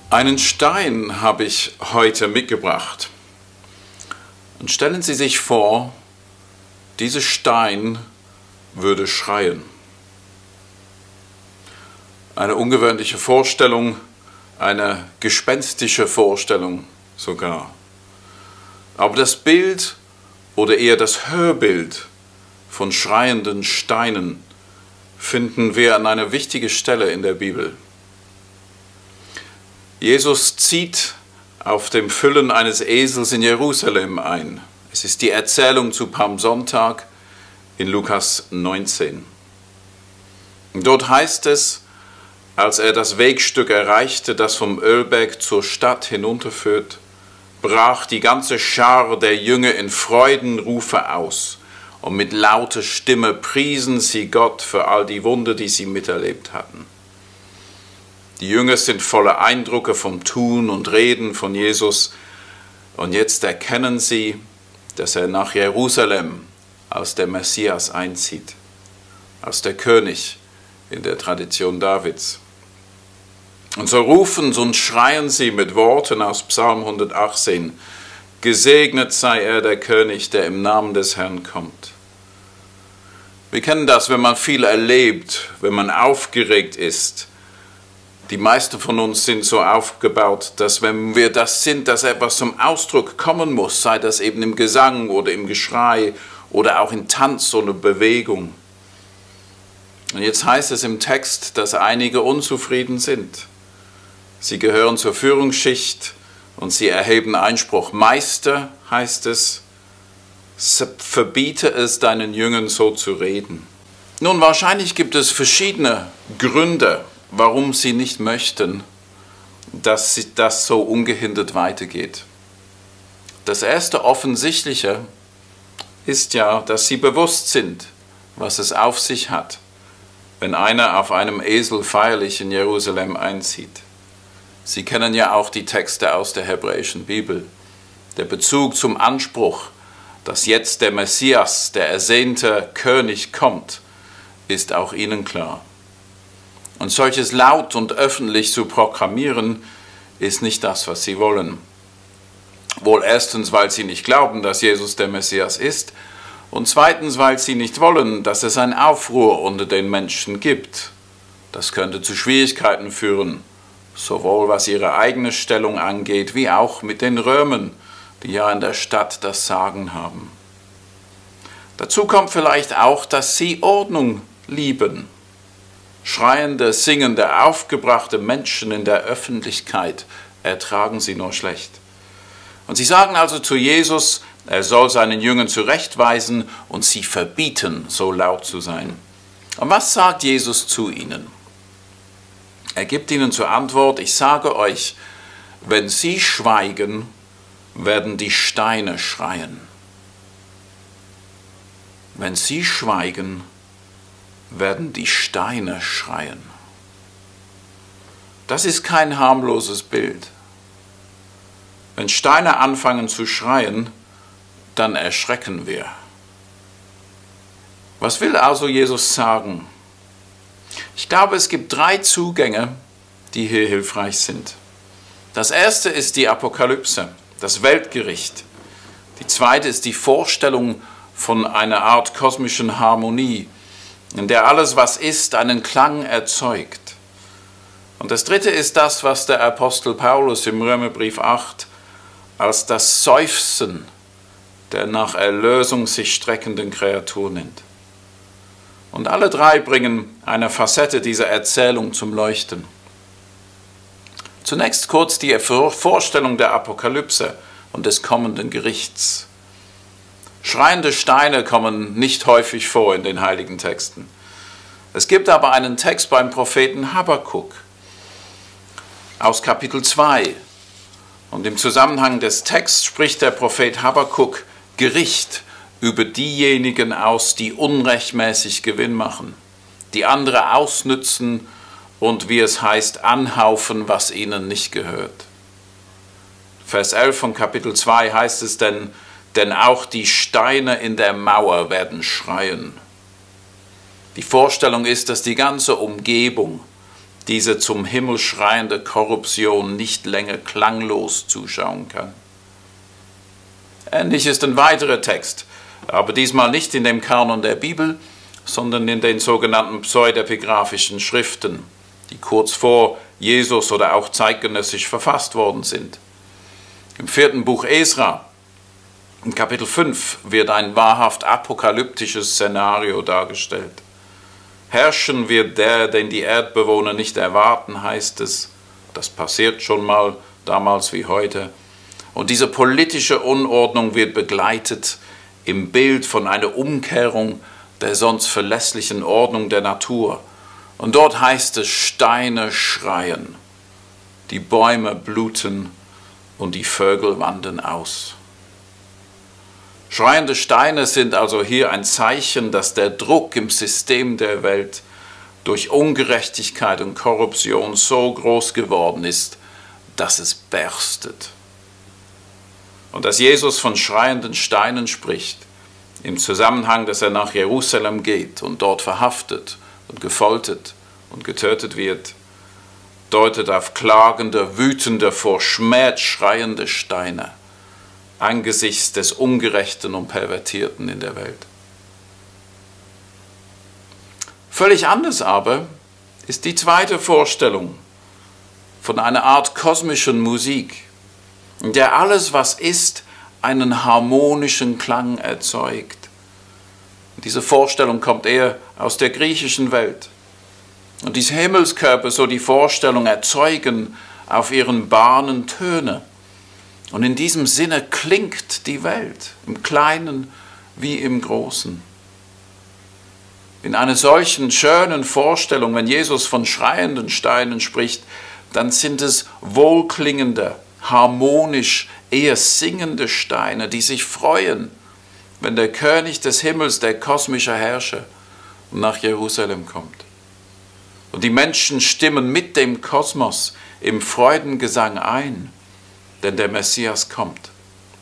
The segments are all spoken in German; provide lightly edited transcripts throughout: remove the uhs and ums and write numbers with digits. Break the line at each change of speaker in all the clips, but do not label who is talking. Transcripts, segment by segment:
Einen Stein habe ich heute mitgebracht. Und stellen Sie sich vor, dieser Stein würde schreien. Eine ungewöhnliche Vorstellung, eine gespenstische Vorstellung sogar. Aber das Bild oder eher das Hörbild von schreienden Steinen finden wir an einer wichtigen Stelle in der Bibel. Jesus zieht auf dem Füllen eines Esels in Jerusalem ein. Es ist die Erzählung zu Palmsonntag in Lukas 19. Und dort heißt es, als er das Wegstück erreichte, das vom Ölberg zur Stadt hinunterführt, brach die ganze Schar der Jünger in Freudenrufe aus, und mit lauter Stimme priesen sie Gott für all die Wunder, die sie miterlebt hatten. Die Jünger sind voller Eindrücke vom Tun und Reden von Jesus, und jetzt erkennen sie, dass er nach Jerusalem als der Messias einzieht, als der König in der Tradition Davids. Und so rufen und schreien sie mit Worten aus Psalm 118, gesegnet sei er, der König, der im Namen des Herrn kommt. Wir kennen das, wenn man viel erlebt, wenn man aufgeregt ist. Die meisten von uns sind so aufgebaut, dass wenn wir das sind, dass etwas zum Ausdruck kommen muss, sei das eben im Gesang oder im Geschrei oder auch in Tanz oder Bewegung. Und jetzt heißt es im Text, dass einige unzufrieden sind. Sie gehören zur Führungsschicht und sie erheben Einspruch. Meister, heißt es, verbiete es deinen Jüngern so zu reden. Nun, wahrscheinlich gibt es verschiedene Gründe, warum sie nicht möchten, dass das so ungehindert weitergeht. Das erste Offensichtliche ist ja, dass sie bewusst sind, was es auf sich hat, wenn einer auf einem Esel feierlich in Jerusalem einzieht. Sie kennen ja auch die Texte aus der hebräischen Bibel. Der Bezug zum Anspruch, dass jetzt der Messias, der ersehnte König, kommt, ist auch ihnen klar. Und solches laut und öffentlich zu proklamieren, ist nicht das, was sie wollen. Wohl erstens, weil sie nicht glauben, dass Jesus der Messias ist, und zweitens, weil sie nicht wollen, dass es einen Aufruhr unter den Menschen gibt. Das könnte zu Schwierigkeiten führen, sowohl was ihre eigene Stellung angeht, wie auch mit den Römern, die ja in der Stadt das Sagen haben. Dazu kommt vielleicht auch, dass sie Ordnung lieben. Schreiende, singende, aufgebrachte Menschen in der Öffentlichkeit ertragen sie nur schlecht. Und sie sagen also zu Jesus, er soll seinen Jüngern zurechtweisen und sie verbieten, so laut zu sein. Und was sagt Jesus zu ihnen? Er gibt ihnen zur Antwort, ich sage euch, wenn sie schweigen, werden die Steine schreien. Wenn sie schweigen, werden die Steine schreien. Das ist kein harmloses Bild. Wenn Steine anfangen zu schreien, dann erschrecken wir. Was will also Jesus sagen? Ich glaube, es gibt 3 Zugänge, die hier hilfreich sind. Das erste ist die Apokalypse, das Weltgericht. Die zweite ist die Vorstellung von einer Art kosmischen Harmonie, in der alles, was ist, einen Klang erzeugt. Und das dritte ist das, was der Apostel Paulus im Römerbrief 8 als das Seufzen der nach Erlösung sich streckenden Kreatur nennt. Und alle 3 bringen eine Facette dieser Erzählung zum Leuchten. Zunächst kurz die Vorstellung der Apokalypse und des kommenden Gerichts. Schreiende Steine kommen nicht häufig vor in den heiligen Texten. Es gibt aber einen Text beim Propheten Habakuk aus Kapitel 2. Und im Zusammenhang des Texts spricht der Prophet Habakuk Gericht über diejenigen aus, die unrechtmäßig Gewinn machen, die andere ausnützen und, wie es heißt, anhaufen, was ihnen nicht gehört. Vers 11 von Kapitel 2 heißt es denn auch die Steine in der Mauer werden schreien. Die Vorstellung ist, dass die ganze Umgebung, diese zum Himmel schreiende Korruption nicht länger klanglos zuschauen kann. Ähnlich ist ein weiterer Text, aber diesmal nicht in dem Kanon der Bibel, sondern in den sogenannten pseudepigraphischen Schriften, die kurz vor Jesus oder auch zeitgenössisch verfasst worden sind. Im 4. Buch Esra, in Kapitel 5, wird ein wahrhaft apokalyptisches Szenario dargestellt. Herrschen wird der, den die Erdbewohner nicht erwarten, heißt es. Das passiert schon mal, damals wie heute. Und diese politische Unordnung wird begleitet im Bild von einer Umkehrung der sonst verlässlichen Ordnung der Natur. Und dort heißt es, Steine schreien, die Bäume bluten und die Vögel wandern aus. Schreiende Steine sind also hier ein Zeichen, dass der Druck im System der Welt durch Ungerechtigkeit und Korruption so groß geworden ist, dass es berstet. Und dass Jesus von schreienden Steinen spricht, im Zusammenhang, dass er nach Jerusalem geht und dort verhaftet und gefoltert und getötet wird, deutet auf klagende, wütende, vor Schmerz schreiende Steine angesichts des Ungerechten und Pervertierten in der Welt. Völlig anders aber ist die zweite Vorstellung von einer Art kosmischen Musik, in der alles, was ist, einen harmonischen Klang erzeugt. Diese Vorstellung kommt eher aus der griechischen Welt. Und diese Himmelskörper, so die Vorstellung, erzeugen auf ihren Bahnen Töne. Und in diesem Sinne klingt die Welt, im Kleinen wie im Großen. In einer solchen schönen Vorstellung, wenn Jesus von schreienden Steinen spricht, dann sind es wohlklingende, harmonisch, eher singende Steine, die sich freuen, wenn der König des Himmels, der kosmische Herrscher, nach Jerusalem kommt. Und die Menschen stimmen mit dem Kosmos im Freudengesang ein, denn der Messias kommt.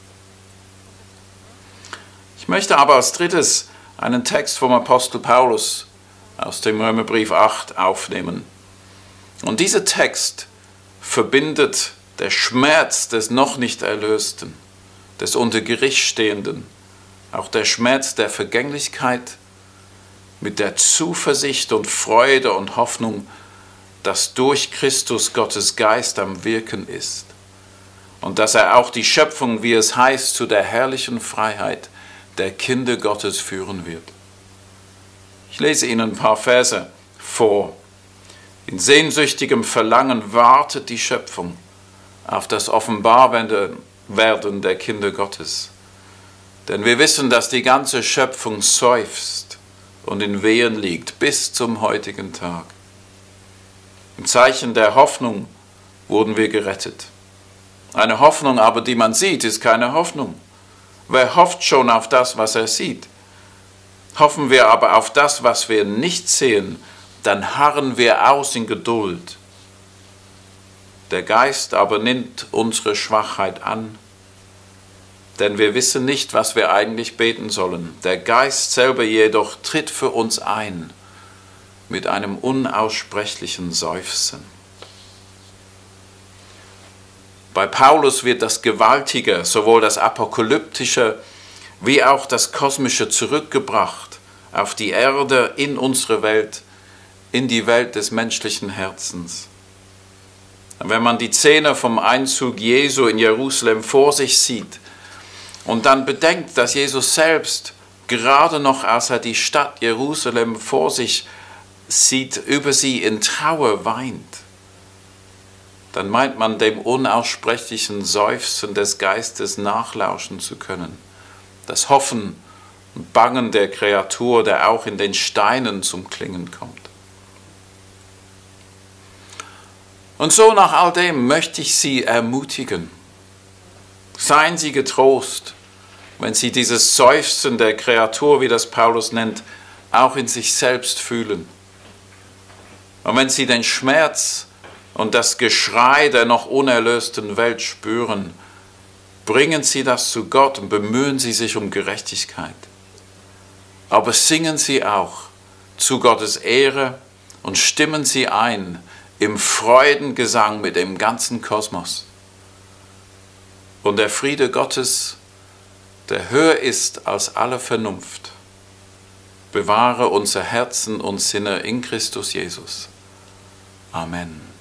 Ich möchte aber als drittes einen Text vom Apostel Paulus aus dem Römerbrief 8 aufnehmen. Und dieser Text verbindet der Schmerz des noch nicht Erlösten, des unter Gericht Stehenden, auch der Schmerz der Vergänglichkeit mit der Zuversicht und Freude und Hoffnung, dass durch Christus Gottes Geist am Wirken ist und dass er auch die Schöpfung, wie es heißt, zu der herrlichen Freiheit der Kinder Gottes führen wird. Ich lese Ihnen ein paar Verse vor. In sehnsüchtigem Verlangen wartet die Schöpfung auf das Offenbarwerden der Kinder Gottes. Denn wir wissen, dass die ganze Schöpfung seufzt und in Wehen liegt bis zum heutigen Tag. Im Zeichen der Hoffnung wurden wir gerettet. Eine Hoffnung aber, die man sieht, ist keine Hoffnung. Wer hofft schon auf das, was er sieht? Hoffen wir aber auf das, was wir nicht sehen, dann harren wir aus in Geduld. Der Geist aber nimmt unsere Schwachheit an, denn wir wissen nicht, was wir eigentlich beten sollen. Der Geist selber jedoch tritt für uns ein mit einem unaussprechlichen Seufzen. Bei Paulus wird das Gewaltige, sowohl das Apokalyptische wie auch das Kosmische zurückgebracht auf die Erde, in unsere Welt, in die Welt des menschlichen Herzens. Und wenn man die Szene vom Einzug Jesu in Jerusalem vor sich sieht und dann bedenkt, dass Jesus selbst gerade noch, als er die Stadt Jerusalem vor sich sieht, über sie in Trauer weint, dann meint man dem unaussprechlichen Seufzen des Geistes nachlauschen zu können. Das Hoffen und Bangen der Kreatur, der auch in den Steinen zum Klingen kommt. Und so nach all dem möchte ich Sie ermutigen. Seien Sie getrost, wenn Sie dieses Seufzen der Kreatur, wie das Paulus nennt, auch in sich selbst fühlen. Und wenn Sie den Schmerz und das Geschrei der noch unerlösten Welt spüren, bringen Sie das zu Gott und bemühen Sie sich um Gerechtigkeit. Aber singen Sie auch zu Gottes Ehre und stimmen Sie ein im Freudengesang mit dem ganzen Kosmos. Und der Friede Gottes, der höher ist als alle Vernunft, bewahre unser Herzen und Sinne in Christus Jesus. Amen.